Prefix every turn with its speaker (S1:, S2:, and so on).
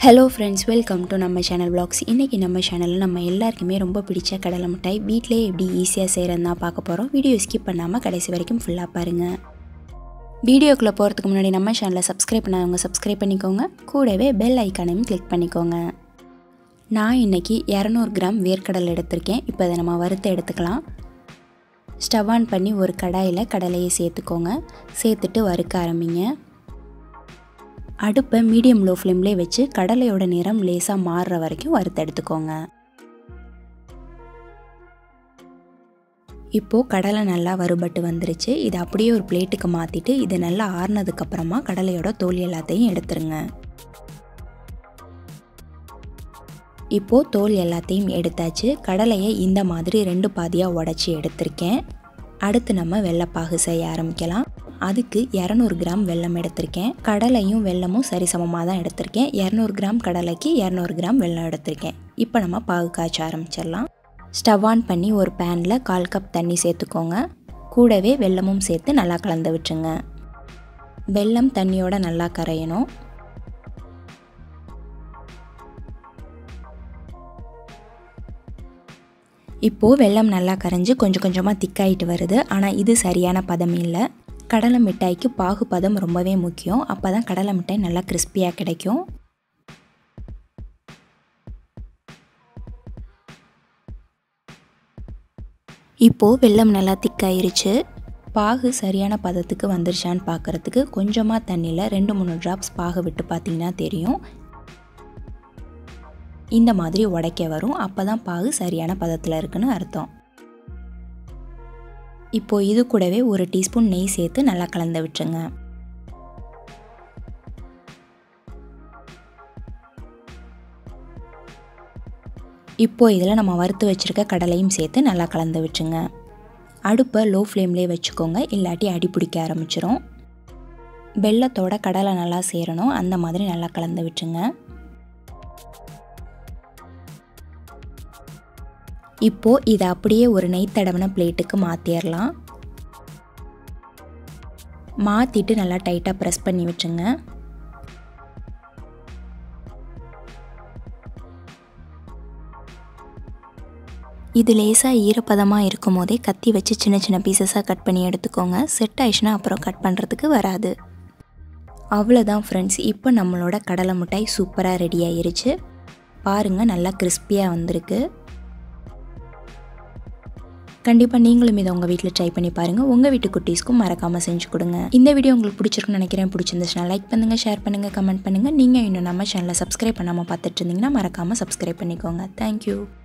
S1: Hello friends, welcome to நம்ம channel vlogs. இன்னைக்கு நம்ம சேனல்ல நம்ம எல்லாருக்குமே ரொம்ப பிடிச்ச கடலை மிட்டாய் வீட்லயே எப்படி ஈஸியா செய்யறதுன்னா பார்க்க போறோம். வீடியோ ஸ்கிப் பண்ணாம கடைசி வரைக்கும் ஃபுல்லா பாருங்க. வீடியோக்குள்ள போறதுக்கு முன்னாடி நம்ம சேனலை சப்ஸ்கிரைப் பண்ணாதவங்க சப்ஸ்கிரைப் பண்ணிக்கோங்க. கூடவே பெல் ஐகானையும் கிளிக் பண்ணிக்கோங்க. நான் இன்னைக்கு 200 கிராம் வேர்க்கடலை எடுத்துர்க்கேன். இப்போ அதை நம்ம வறுத்து எடுத்துக்கலாம். ஸ்டவ் ஆன் பண்ணி ஒரு கடாயில கடலையை சேர்த்துக்கோங்க. சேர்த்துட்டு வறுக்க ஆரம்பிங்க. அடுப்பை மீடியம் லோ ஃப்ளேம்லேயே வச்சு கடலையோட நிறம் லேசாக மாறுற வரைக்கும் வறுத்து எடுத்துக்கோங்க. இப்போது கடலை நல்லா வறுபட்டு வந்துருச்சு. இதை அப்படியே ஒரு பிளேட்டுக்கு மாற்றிட்டு இது நல்லா ஆறுனதுக்கப்புறமா கடலையோட தோல் எல்லாத்தையும் எடுத்துருங்க. இப்போது தோல் எல்லாத்தையும் எடுத்தாச்சு. கடலையை இந்த மாதிரி 2 பாதியாக உடச்சி எடுத்திருக்கேன். அடுத்து நம்ம வெள்ளைப்பாகு செய்ய ஆரம்பிக்கலாம். அதுக்கு 200 கிராம் வெல்லம் எடுத்திருக்கேன். கடலையும் வெல்லமும் சரிசமமாக தான் எடுத்திருக்கேன். 200 கிராம் கடலைக்கு 200 கிராம் வெல்லம் எடுத்திருக்கேன். இப்போ நம்ம பாகு காய்ச்ச ஆரம்பிச்சிடலாம். ஸ்டவ் ஆன் பண்ணி ஒரு பேனில் 1/4 கப் தண்ணி சேர்த்துக்கோங்க. கூடவே வெல்லமும் சேர்த்து நல்லா கலந்து விட்டுருங்க. வெல்லம் தண்ணியோட நல்லா கரையணும். இப்போது வெல்லம் நல்லா கரைஞ்சி கொஞ்சம் கொஞ்சமாக திக்காயிட்டு வருது. ஆனால் இது சரியான பதம் இல்லை. கடலை மிட்டாய்க்கு பாகு பதம் ரொம்பவே முக்கியம். அப்போ தான் கடலை மிட்டாய் நல்லா கிறிஸ்பியாக கிடைக்கும். இப்போது வெல்லம் நல்லா திக்காயிருச்சு. பாகு சரியான பதத்துக்கு வந்துருச்சான்னு பார்க்குறதுக்கு கொஞ்சமாக தண்ணியில் 2-3 ட்ராப்ஸ் பாகு விட்டு பார்த்திங்கன்னா தெரியும். இந்த மாதிரி உடைக்க வரும். அப்போ தான் பாகு சரியான பதத்தில் இருக்குன்னு அர்த்தம். இப்போது இது கூடவே 1 டீஸ்பூன் நெய் சேர்த்து நல்லா கலந்து விட்டுருங்க. இப்போது இதில் நம்ம வறுத்து வச்சுருக்க கடலையும் சேர்த்து நல்லா கலந்து விட்டுருங்க. அடுப்பை லோ ஃப்ளேம்லேயே வச்சுக்கோங்க, இல்லாட்டி அடி பிடிக்க ஆரம்பிச்சிடும். வெல்லத்தோட கடலை நல்லா சேரணும், அந்த மாதிரி நல்லா கலந்து விட்டுருங்க. இப்போது இதை அப்படியே ஒரு நெய் தடவின பிளேட்டுக்கு மாற்றிடலாம். மாற்றிட்டு நல்லா டைட்டாக ப்ரெஸ் பண்ணி விட்டுருங்க. இது லேசாக ஈரப்பதமாக இருக்கும் போதே கத்தி வச்சு சின்ன சின்ன பீசஸாக கட் பண்ணி எடுத்துக்கோங்க. செட் ஆயிடுச்சுன்னா அப்புறம் கட் பண்ணுறதுக்கு வராது. அவ்வளோதான் ஃப்ரெண்ட்ஸ், இப்போ நம்மளோட கடலை மிட்டாய் சூப்பராக ரெடி ஆயிருச்சு. பாருங்கள், நல்லா கிறிஸ்பியாக வந்திருக்கு. கண்டிப்பாக நீங்களும் இதை உங்கள் வீட்டில் ட்ரை பண்ணி பாருங்கள். உங்கள் வீட்டு குட்டீஸ்க்கும் மறக்காமல் செஞ்சு கொடுங்க. இந்த வீடியோ உங்களுக்கு பிடிச்சிருக்குன்னு நினைக்கிறேன். பிடிச்சிருந்துச்சுன்னா லைக் பண்ணுங்கள், ஷேர் பண்ணுங்கள், கமெண்ட் பண்ணுங்கள். நீங்கள் இன்னும் நம்ம சேனலை சப்ஸ்கிரைப் பண்ணாமல் பார்த்துட்டு இருந்தீங்கன்னா மறக்காமல் சப்ஸ்கிரைப் பண்ணிக்கோங்க. தேங்க்யூ.